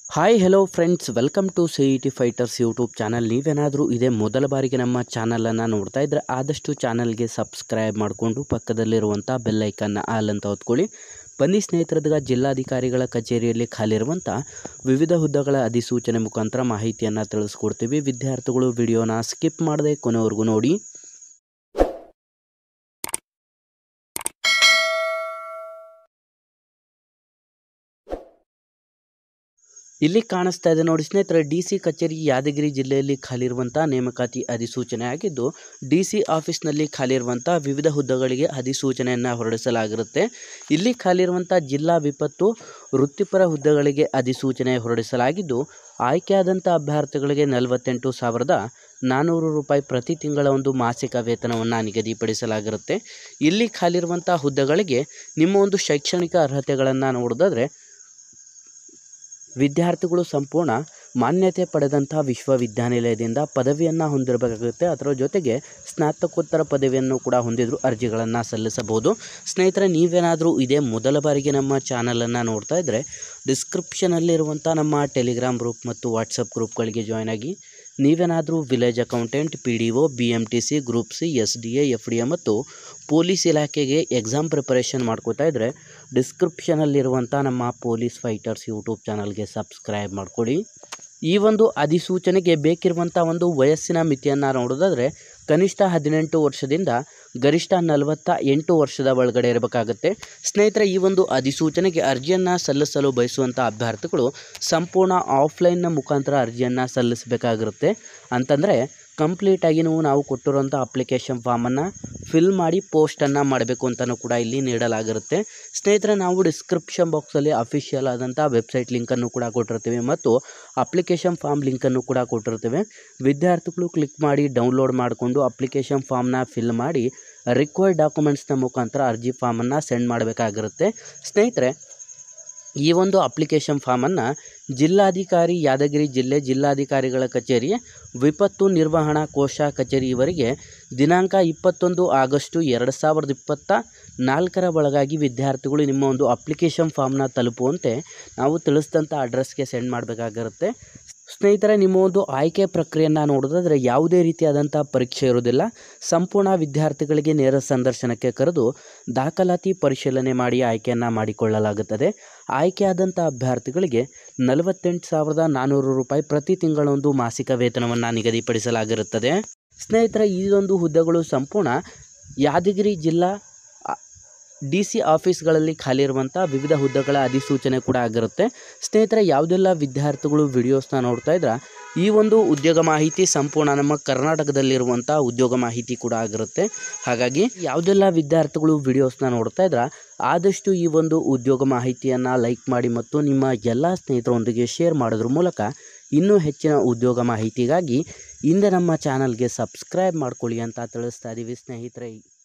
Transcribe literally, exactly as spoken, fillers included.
Hi hello friends, welcome to C E T fighters YouTube channel. ನೀವೇನಾದರೂ ಇದೇ ಮೊದಲ ಬಾರಿಗೆ ನಮ್ಮ ಚಾನಲನ್ನು ನೋಡ್ತಾ ಇದ್ದರೆ ಆದಷ್ಟು ಚಾನಲ್ಗೆ ಸಬ್ಸ್ಕ್ರೈಬ್ ಮಾಡಿಕೊಂಡು ಪಕ್ಕದಲ್ಲಿರುವಂಥ ಬೆಲ್ಲೈಕನ್ನ ಆಲ್ ಅಂತ ಹೊತ್ಕೊಳ್ಳಿ. ಬನ್ನಿ ಸ್ನೇಹಿತರದಾಗ ಜಿಲ್ಲಾಧಿಕಾರಿಗಳ ಕಚೇರಿಯಲ್ಲಿ ಖಾಲಿರುವಂಥ ವಿವಿಧ ಹುದ್ದೆಗಳ ಅಧಿಸೂಚನೆ ಮುಖಾಂತರ ಮಾಹಿತಿಯನ್ನು ತಿಳಿಸ್ಕೊಡ್ತೀವಿ. ವಿದ್ಯಾರ್ಥಿಗಳು ವಿಡಿಯೋನ ಸ್ಕಿಪ್ ಮಾಡದೆ ಕೊನೆವರೆಗೂ ನೋಡಿ. ಇಲ್ಲಿ ಕಾಣಿಸ್ತಾ ಇದೆ ನೋಡಿ ಸ್ನೇಹಿತರೆ, ಡಿ ಸಿ ಕಚೇರಿ ಯಾದಗಿರಿ ಜಿಲ್ಲೆಯಲ್ಲಿ ಖಾಲಿರುವಂಥ ನೇಮಕಾತಿ ಅಧಿಸೂಚನೆ ಆಗಿದ್ದು, ಡಿ ಸಿ ಆಫೀಸ್ನಲ್ಲಿ ಖಾಲಿರುವಂಥ ವಿವಿಧ ಹುದ್ದೆಗಳಿಗೆ ಅಧಿಸೂಚನೆಯನ್ನು ಹೊರಡಿಸಲಾಗಿರುತ್ತೆ. ಇಲ್ಲಿ ಖಾಲಿರುವಂಥ ಜಿಲ್ಲಾ ವಿಪತ್ತು ವೃತ್ತಿಪರ ಹುದ್ದೆಗಳಿಗೆ ಅಧಿಸೂಚನೆ ಹೊರಡಿಸಲಾಗಿದ್ದು, ಆಯ್ಕೆಯಾದಂಥ ಅಭ್ಯರ್ಥಿಗಳಿಗೆ ನಲವತ್ತೆಂಟು ಸಾವಿರದ ನಾನ್ನೂರು ರೂಪಾಯಿ ಪ್ರತಿ ತಿಂಗಳ ಒಂದು ಮಾಸಿಕ ವೇತನವನ್ನು ನಿಗದಿಪಡಿಸಲಾಗಿರುತ್ತೆ. ಇಲ್ಲಿ ಖಾಲಿರುವಂಥ ಹುದ್ದೆಗಳಿಗೆ ನಿಮ್ಮ ಒಂದು ಶೈಕ್ಷಣಿಕ ಅರ್ಹತೆಗಳನ್ನು ನೋಡೋದಾದರೆ, ವಿದ್ಯಾರ್ಥಿಗಳು ಸಂಪೂರ್ಣ ಮಾನ್ಯತೆ ಪಡೆದಂಥ ವಿಶ್ವವಿದ್ಯಾನಿಲಯದಿಂದ ಪದವಿಯನ್ನು ಹೊಂದಿರಬೇಕಾಗುತ್ತೆ. ಅದರ ಜೊತೆಗೆ ಸ್ನಾತಕೋತ್ತರ ಪದವಿಯನ್ನು ಕೂಡ ಹೊಂದಿದ್ರು ಅರ್ಜಿಗಳನ್ನು ಸಲ್ಲಿಸಬಹುದು. ಸ್ನೇಹಿತರೆ, ನೀವೇನಾದರೂ ಇದೇ ಮೊದಲ ಬಾರಿಗೆ ನಮ್ಮ ಚಾನಲನ್ನು ನೋಡ್ತಾ ಇದ್ದರೆ ಡಿಸ್ಕ್ರಿಪ್ಷನಲ್ಲಿರುವಂಥ ನಮ್ಮ ಟೆಲಿಗ್ರಾಮ್ ಗ್ರೂಪ್ ಮತ್ತು ವಾಟ್ಸಪ್ ಗ್ರೂಪ್ಗಳಿಗೆ ಜಾಯ್ನ್ ಆಗಿ. ನೀವೇನಾದರೂ village accountant, P D O, B M T C, group C, S D A, F D A ಮತ್ತು ಪೊಲೀಸ್ ಇಲಾಖೆಗೆ ಎಕ್ಸಾಮ್ ಪ್ರಿಪರೇಷನ್ ಮಾಡ್ಕೋತಾ ಇದ್ದರೆ ಡಿಸ್ಕ್ರಿಪ್ಷನಲ್ಲಿರುವಂಥ ನಮ್ಮ ಪೊಲೀಸ್ ಫೈಟರ್ಸ್ ಯೂಟ್ಯೂಬ್ ಚಾನಲ್ಗೆ ಸಬ್ಸ್ಕ್ರೈಬ್ ಮಾಡಿಕೊಡಿ. ಈ ಒಂದು ಅಧಿಸೂಚನೆಗೆ ಬೇಕಿರುವಂಥ ಒಂದು ವಯಸ್ಸಿನ ಮಿತಿಯನ್ನು ನೋಡೋದಾದರೆ, ಕನಿಷ್ಠ ಹದಿನೆಂಟು ವರ್ಷದಿಂದ ಗರಿಷ್ಠ ನಲವತ್ತ ಎಂಟು ವರ್ಷದ ಒಳಗಡೆ ಇರಬೇಕಾಗುತ್ತೆ. ಸ್ನೇಹಿತರೆ, ಈ ಒಂದು ಅಧಿಸೂಚನೆಗೆ ಅರ್ಜಿಯನ್ನು ಸಲ್ಲಿಸಲು ಬಯಸುವಂಥ ಅಭ್ಯರ್ಥಿಗಳು ಸಂಪೂರ್ಣ ಆಫ್ಲೈನ್ನ ಮುಖಾಂತರ ಅರ್ಜಿಯನ್ನು ಸಲ್ಲಿಸಬೇಕಾಗಿರುತ್ತೆ. ಅಂತಂದರೆ ಕಂಪ್ಲೀಟಾಗಿ ನೀವು ನಾವು ಕೊಟ್ಟಿರುವಂಥ ಅಪ್ಲಿಕೇಶನ್ ಫಾರ್ಮನ್ನು ಫಿಲ್ ಮಾಡಿ ಪೋಸ್ಟನ್ನು ಮಾಡಬೇಕು ಅಂತಲೂ ಕೂಡ ಇಲ್ಲಿ ನೀಡಲಾಗಿರುತ್ತೆ. ಸ್ನೇಹಿತರೆ, ನಾವು ಡಿಸ್ಕ್ರಿಪ್ಷನ್ ಬಾಕ್ಸಲ್ಲಿ ಅಫಿಷಿಯಲ್ ಆದಂಥ ವೆಬ್ಸೈಟ್ ಲಿಂಕನ್ನು ಕೂಡ ಕೊಟ್ಟಿರ್ತೀವಿ ಮತ್ತು ಅಪ್ಲಿಕೇಶನ್ ಫಾರ್ಮ್ ಲಿಂಕನ್ನು ಕೂಡ ಕೊಟ್ಟಿರ್ತೀವಿ. ವಿದ್ಯಾರ್ಥಿಗಳು ಕ್ಲಿಕ್ ಮಾಡಿ ಡೌನ್ಲೋಡ್ ಮಾಡಿಕೊಂಡು ಅಪ್ಲಿಕೇಶನ್ ಫಾರ್ಮ್ನ ಫಿಲ್ ಮಾಡಿ ರಿಕ್ವೈರ್ಡ್ ಡಾಕ್ಯುಮೆಂಟ್ಸ್ನ ಮುಖಾಂತರ ಅರ್ಜಿ ಫಾರ್ಮನ್ನು ಸೆಂಡ್ ಮಾಡಬೇಕಾಗಿರುತ್ತೆ. ಸ್ನೇಹಿತರೆ, ಈ ಒಂದು ಅಪ್ಲಿಕೇಶನ್ ಫಾರ್ಮನ್ನು ಜಿಲ್ಲಾಧಿಕಾರಿ ಯಾದಗಿರಿ ಜಿಲ್ಲೆ ಜಿಲ್ಲಾಧಿಕಾರಿಗಳ ಕಚೇರಿ ವಿಪತ್ತು ನಿರ್ವಹಣಾ ಕೋಶ ಕಚೇರಿ ಇವರಿಗೆ ದಿನಾಂಕ ಇಪ್ಪತ್ತೊಂದು ಆಗಸ್ಟು ಎರಡು ಸಾವಿರದ ಇಪ್ಪತ್ತ ನಾಲ್ಕರ ಒಳಗಾಗಿ ವಿದ್ಯಾರ್ಥಿಗಳು ನಿಮ್ಮ ಒಂದು ಅಪ್ಲಿಕೇಶನ್ ಫಾರ್ಮ್ನ ತಲುಪುವಂತೆ ನಾವು ತಿಳಿಸಿದಂಥ ಅಡ್ರೆಸ್ಗೆ ಸೆಂಡ್ ಮಾಡಬೇಕಾಗಿರುತ್ತೆ. ಸ್ನೇಹಿತರೆ, ನಿಮ್ಮ ಒಂದು ಆಯ್ಕೆ ಪ್ರಕ್ರಿಯೆಯನ್ನು ನೋಡೋದಾದರೆ ಯಾವುದೇ ರೀತಿಯಾದಂಥ ಪರೀಕ್ಷೆ ಇರೋದಿಲ್ಲ. ಸಂಪೂರ್ಣ ವಿದ್ಯಾರ್ಥಿಗಳಿಗೆ ನೇರ ಸಂದರ್ಶನಕ್ಕೆ ಕರೆದು ದಾಖಲಾತಿ ಪರಿಶೀಲನೆ ಮಾಡಿ ಆಯ್ಕೆಯನ್ನು ಮಾಡಿಕೊಳ್ಳಲಾಗುತ್ತದೆ. ಆಯ್ಕೆಯಾದಂಥ ಅಭ್ಯರ್ಥಿಗಳಿಗೆ ನಲವತ್ತೆಂಟು ಸಾವಿರದ ನಾನ್ನೂರು ರೂಪಾಯಿ ಪ್ರತಿ ತಿಂಗಳೊಂದು ಮಾಸಿಕ ವೇತನವನ್ನು ನಿಗದಿಪಡಿಸಲಾಗಿರುತ್ತದೆ. ಸ್ನೇಹಿತರೆ, ಈ ಒಂದು ಹುದ್ದೆಗಳು ಸಂಪೂರ್ಣ ಯಾದಗಿರಿ ಜಿಲ್ಲಾ ಡಿ ಸಿ ಆಫೀಸ್ಗಳಲ್ಲಿ ಖಾಲಿ ಇರುವಂಥ ವಿವಿಧ ಹುದ್ದೆಗಳ ಅಧಿಸೂಚನೆ ಕೂಡ ಆಗಿರುತ್ತೆ. ಸ್ನೇಹಿತರೆ, ಯಾವುದೆಲ್ಲ ವಿದ್ಯಾರ್ಥಿಗಳು ವಿಡಿಯೋಸ್ನ ನೋಡ್ತಾ ಇದ್ರೆ ಈ ಒಂದು ಉದ್ಯೋಗ ಮಾಹಿತಿ ಸಂಪೂರ್ಣ ನಮ್ಮ ಕರ್ನಾಟಕದಲ್ಲಿರುವಂಥ ಉದ್ಯೋಗ ಮಾಹಿತಿ ಕೂಡ ಆಗಿರುತ್ತೆ. ಹಾಗಾಗಿ ಯಾವುದೆಲ್ಲ ವಿದ್ಯಾರ್ಥಿಗಳು ವಿಡಿಯೋಸ್ನ ನೋಡ್ತಾ ಇದ್ರೆ ಆದಷ್ಟು ಈ ಒಂದು ಉದ್ಯೋಗ ಮಾಹಿತಿಯನ್ನು ಲೈಕ್ ಮಾಡಿ ಮತ್ತು ನಿಮ್ಮ ಎಲ್ಲ ಸ್ನೇಹಿತರೊಂದಿಗೆ ಶೇರ್ ಮಾಡೋದ್ರ ಮೂಲಕ ಇನ್ನೂ ಹೆಚ್ಚಿನ ಉದ್ಯೋಗ ಮಾಹಿತಿಗಾಗಿ ಹಿಂದೆ ನಮ್ಮ ಚಾನಲ್ಗೆ ಸಬ್ಸ್ಕ್ರೈಬ್ ಮಾಡ್ಕೊಳ್ಳಿ ಅಂತ ತಿಳಿಸ್ತಾ ಇದ್ದೀವಿ ಸ್ನೇಹಿತರೆ.